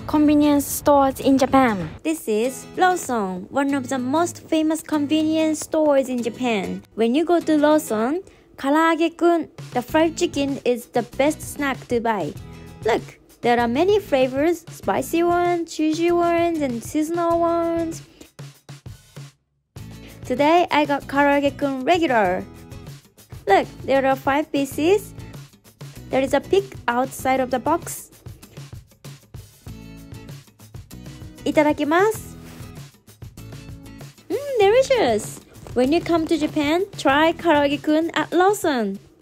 convenience stores in Japan. This is Lawson, one of the most famous convenience stores in Japan. When you go to Lawson, Karaage-kun, the fried chicken, is the best snack to buy. Look, there are many flavors, spicy ones, cheesy ones, and seasonal ones. Today, I got Karaage-kun regular. Look, there are 5 pieces. There is a pig outside of the box. Itadakimasu. Delicious! When you come to Japan, try Karaage-kun at Lawson.